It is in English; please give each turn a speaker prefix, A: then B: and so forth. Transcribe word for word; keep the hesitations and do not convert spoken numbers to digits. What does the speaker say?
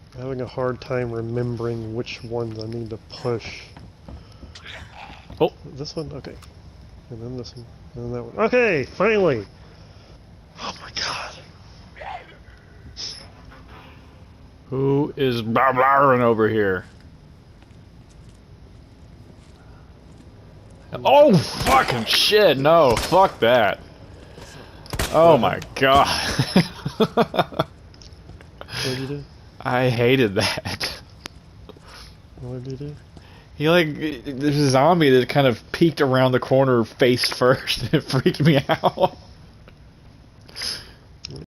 A: I'm having a hard time remembering which ones I need to push.
B: Oh,
A: This one? Okay. And then this one. And then that one. Okay, finally! Oh my god.
B: who is Blarrin over here? Oh, fucking shit, no, fuck that. Oh my god.
A: What did you do?
B: I hated that.
A: What did you do?
B: He like, there's a zombie that kind of peeked around the corner face first and it freaked me out.